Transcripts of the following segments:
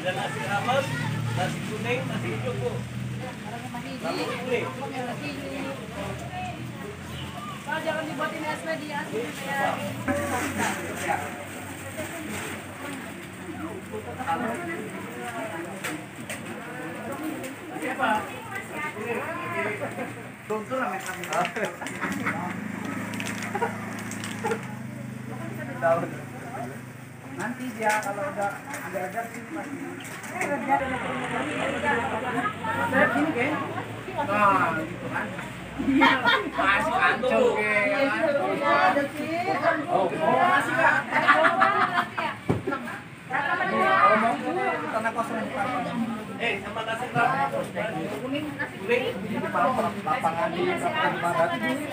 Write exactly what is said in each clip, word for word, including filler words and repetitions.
Ada nasi rames, nasi kuning, nasi hijau bu. Nasi kuning. Pak, jangan dibuatin es teh di asli ya. Siapa? Tunggu lah kami. Nanti dia kalau udah agak-agak sih pasti. Saya gini kan? Nah, gitu kan. Masih kantong Oh, masih Kak. Tanah kosong di Eh, sama nasi kuning, nasi kuning di lapangan di barat.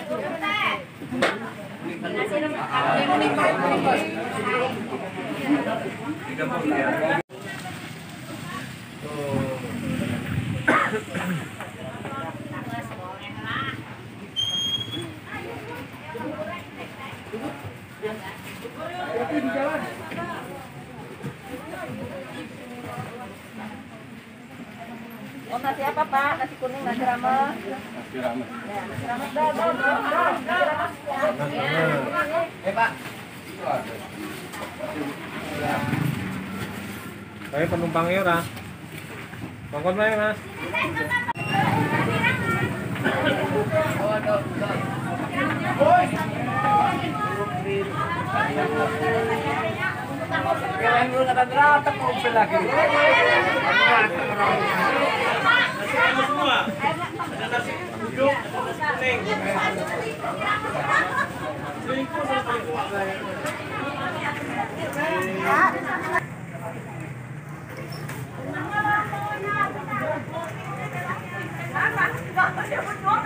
Oh, nasi apa Pak? Nasi kuning, nasi rames. Nasi rames. Ya, nasi rames. Dah, dah, dah, dah. Eh Pak. Saya penumpangnya ora. Bangkot wae, Mas. Oh, aduh. Woi. Kirain lu kata terata mobil lagi. Nasi kamu semua. Ada nasi uduk, ada nasi kuning. Selingkuh sama selingkuh.